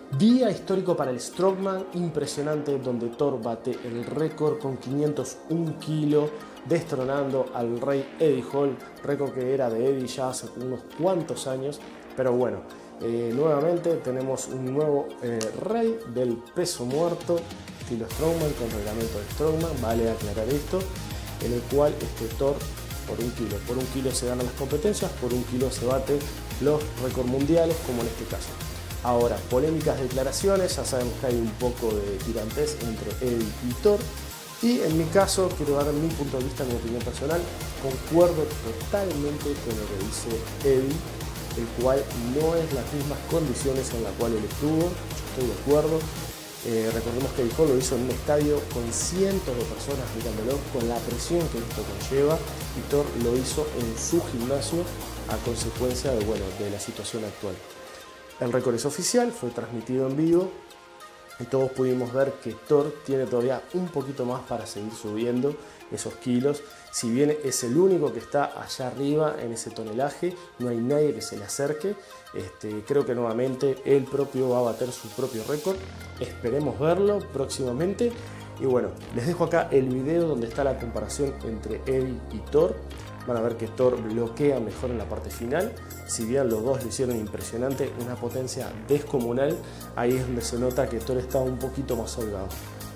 Día histórico para el Strongman, impresionante, donde Thor bate el récord con 501 kilos, destronando al rey Eddie Hall, récord que era de Eddie ya hace unos cuantos años, pero bueno, nuevamente tenemos un nuevo rey del peso muerto, estilo Strongman, con reglamento de Strongman, vale aclarar esto, en el cual Thor por un kilo se ganan las competencias, por un kilo se bate los récords mundiales, como en este caso. Ahora, polémicas declaraciones, ya sabemos que hay un poco de tirantez entre Eddie y Thor, y en mi caso, quiero dar mi punto de vista, mi opinión personal, concuerdo totalmente con lo que dice Eddie, el cual no es las mismas condiciones en las cuales él estuvo, yo estoy de acuerdo. Recordemos que Eddie Hall lo hizo en un estadio con cientos de personas mirándolo, con la presión que esto conlleva, y Thor lo hizo en su gimnasio a consecuencia de la situación actual. El récord es oficial, fue transmitido en vivo y todos pudimos ver que Thor tiene todavía un poquito más para seguir subiendo esos kilos. Si bien es el único que está allá arriba en ese tonelaje, no hay nadie que se le acerque. Creo que nuevamente él propio va a bater su propio récord. Esperemos verlo próximamente. Y bueno, les dejo acá el video donde está la comparación entre Eddie y Thor. Van a ver que Thor bloquea mejor en la parte final. Si bien los dos lo hicieron impresionante, una potencia descomunal, ahí es donde se nota que Thor está un poquito más holgado.